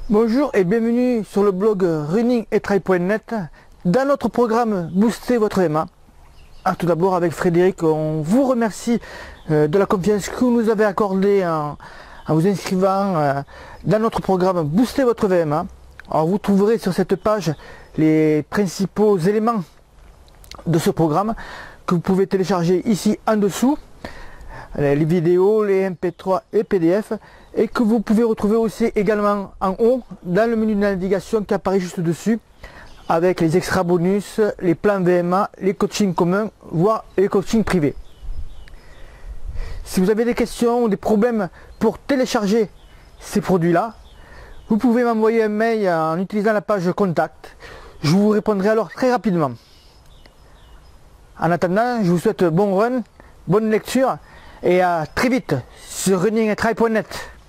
Bonjour et bienvenue sur le blog runningtrail.net dans notre programme Booster votre VMA. Tout d'abord avec Frédéric, on vous remercie de la confiance que vous nous avez accordée en vous inscrivant dans notre programme Booster votre VMA. Alors vous trouverez sur cette page les principaux éléments de ce programme que vous pouvez télécharger ici en dessous, les vidéos, les MP3 et PDF, et que vous pouvez retrouver aussi également en haut dans le menu de navigation qui apparaît juste dessus, avec les extra bonus, les plans VMA, les coachings communs, voire les coachings privés. Si vous avez des questions ou des problèmes pour télécharger ces produits-là, vous pouvez m'envoyer un mail en utilisant la page contact. Je vous répondrai alors très rapidement. En attendant, je vous souhaite bon run, bonne lecture et à très vite sur runningtrail.net.